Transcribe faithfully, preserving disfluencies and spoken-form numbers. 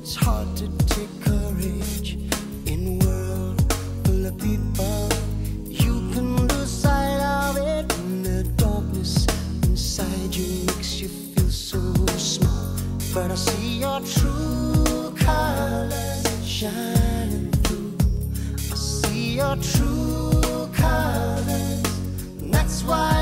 It's hard to take courage in a world full of people. You can lose sight of it, and the darkness inside you makes you feel so small. But I see your true colors shining through. I see your true colors, and that's why